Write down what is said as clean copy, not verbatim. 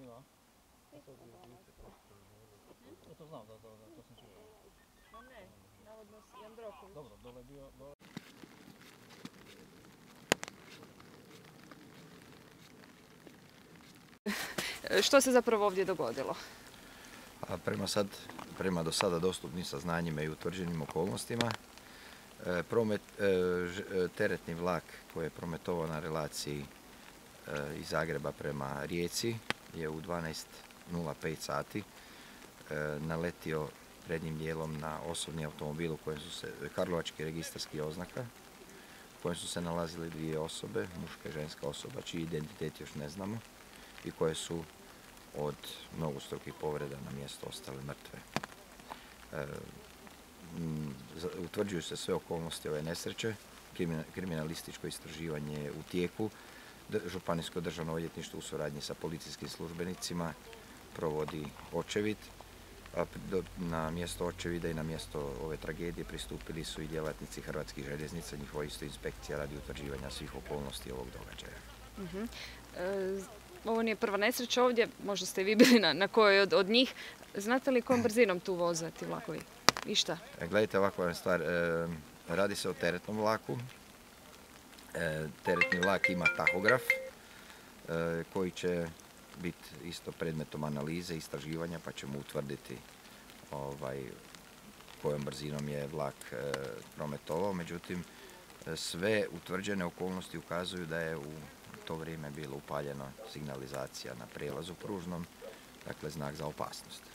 ima? To znam, to sam čuo. Ma ne, navodno Jandroković. Dobro, dole je bio... Što se zapravo ovdje dogodilo? Prema do sada dostupnim saznanjima i utvrđenim okolnostima, teretni vlak koji je prometovao na relaciji iz Zagreba prema Rijeci je u 12:05 sati naletio prednjim dijelom na osobni automobil u kojem su se karlovački registarski oznaka, u kojem su se nalazile dvije osobe, muška i ženska osoba, čiji identitet još ne znamo i koje su od mnogostrukih povreda na mjestu ostale mrtve. Utvrđuju se sve okolnosti ove nesreće, kriminalističko istraživanje je u tijeku, Županijsko državno odvjetništvo u suradnji sa policijskim službenicima provodi očevid, a na mjesto očevida i na mjesto ove tragedije pristupili su i djelatnici Hrvatskih željeznica, njihova isto inspekcija radi utvrđivanja svih okolnosti ovog događaja. Ovo nije prva nesreća ovdje, možda ste i vi bili na kojoj od njih. Znate li kojom brzinom tu voze ti vlakovi? I šta? Gledajte, ovakva stvar, radi se o teretnom vlaku. Teretni vlak ima tahograf koji će biti isto predmetom analize i istraživanja, pa ćemo utvrditi kojom brzinom je vlak prometovao. Međutim, sve utvrđene okolnosti ukazuju da je u to vrijeme bilo upaljena signalizacija na prijelazu pružnom, dakle znak za opasnost.